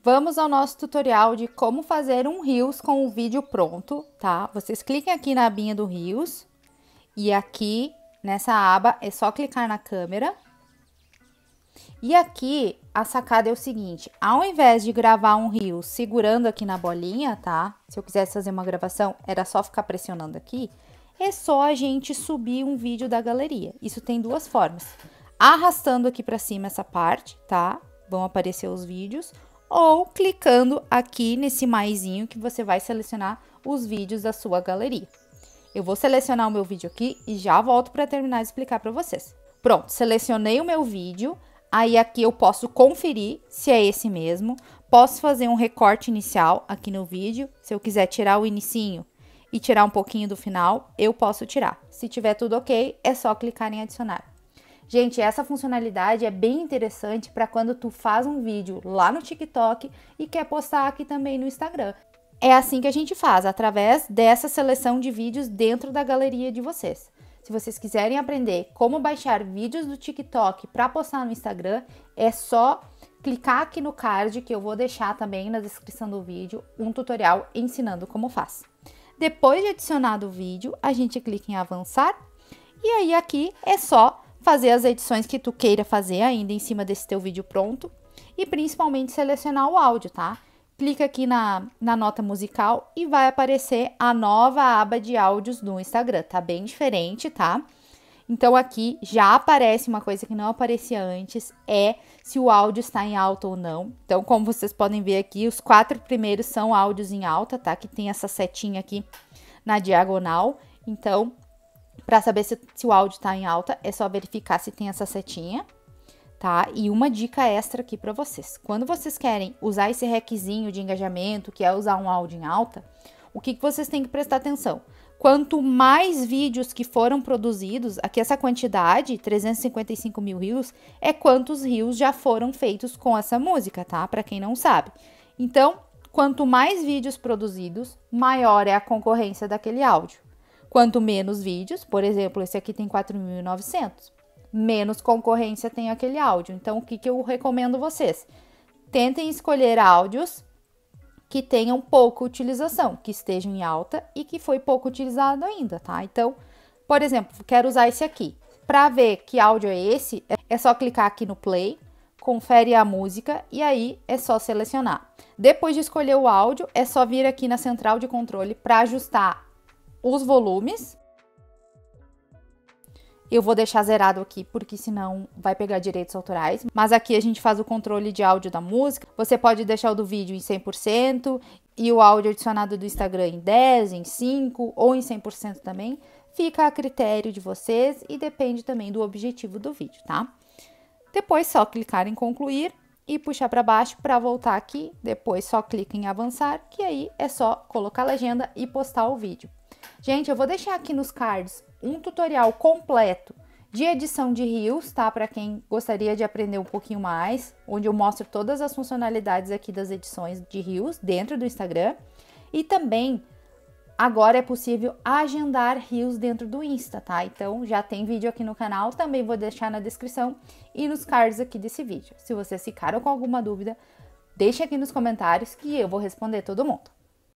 Vamos ao nosso tutorial de como fazer um Reels com o vídeo pronto, tá? Vocês cliquem aqui na abinha do Reels e aqui nessa aba é só clicar na câmera. E aqui a sacada é o seguinte, ao invés de gravar um Reels segurando aqui na bolinha, tá? Se eu quisesse fazer uma gravação, era só ficar pressionando aqui. É só a gente subir um vídeo da galeria. Isso tem duas formas. Arrastando aqui para cima essa parte, tá? Vão aparecer os vídeos. Ou clicando aqui nesse maisinho que você vai selecionar os vídeos da sua galeria. Eu vou selecionar o meu vídeo aqui e já volto para terminar de explicar para vocês. Pronto, selecionei o meu vídeo. Aí aqui eu posso conferir se é esse mesmo. Posso fazer um recorte inicial aqui no vídeo. Se eu quiser tirar o inicinho e tirar um pouquinho do final, eu posso tirar. Se tiver tudo ok, é só clicar em adicionar. Gente, essa funcionalidade é bem interessante para quando tu faz um vídeo lá no TikTok e quer postar aqui também no Instagram. É assim que a gente faz, através dessa seleção de vídeos dentro da galeria de vocês. Se vocês quiserem aprender como baixar vídeos do TikTok para postar no Instagram, é só clicar aqui no card que eu vou deixar também na descrição do vídeo um tutorial ensinando como faz. Depois de adicionado o vídeo, a gente clica em avançar e aí aqui é só fazer as edições que tu queira fazer ainda em cima desse teu vídeo pronto e principalmente selecionar o áudio, tá? Clica aqui na nota musical e vai aparecer a nova aba de áudios do Instagram, tá bem diferente, tá? Então aqui já aparece uma coisa que não aparecia antes, é se o áudio está em alta ou não. Então, como vocês podem ver aqui, os 4 primeiros são áudios em alta, tá? Que tem essa setinha aqui na diagonal. Então, para saber se o áudio está em alta, é só verificar se tem essa setinha, tá? E uma dica extra aqui para vocês. Quando vocês querem usar esse hackzinho de engajamento, que é usar um áudio em alta, o que vocês têm que prestar atenção? Quanto mais vídeos que foram produzidos, aqui essa quantidade, 355 mil reels, é quantos reels já foram feitos com essa música, tá? Para quem não sabe. Então, quanto mais vídeos produzidos, maior é a concorrência daquele áudio. Quanto menos vídeos, por exemplo, esse aqui tem 4.900, menos concorrência tem aquele áudio. Então, o que eu recomendo vocês? Tentem escolher áudios que tenham pouca utilização, que estejam em alta e que foi pouco utilizado ainda, tá? Então, por exemplo, quero usar esse aqui. Para ver que áudio é esse, é só clicar aqui no play, confere a música e aí é só selecionar. Depois de escolher o áudio, é só vir aqui na central de controle para ajustar os volumes. Eu vou deixar zerado aqui, porque senão vai pegar direitos autorais. Mas aqui a gente faz o controle de áudio da música. Você pode deixar o do vídeo em 100% e o áudio adicionado do Instagram em 10%, em 5% ou em 100% também. Fica a critério de vocês e depende também do objetivo do vídeo, tá? Depois só clicar em concluir e puxar para baixo para voltar aqui. Depois só clica em avançar, que aí é só colocar a legenda e postar o vídeo. Gente, eu vou deixar aqui nos cards um tutorial completo de edição de Reels, tá? Para quem gostaria de aprender um pouquinho mais, onde eu mostro todas as funcionalidades aqui das edições de Reels dentro do Instagram. E também, agora é possível agendar Reels dentro do Insta, tá? Então, já tem vídeo aqui no canal, também vou deixar na descrição e nos cards aqui desse vídeo. Se vocês ficaram com alguma dúvida, deixe aqui nos comentários que eu vou responder todo mundo.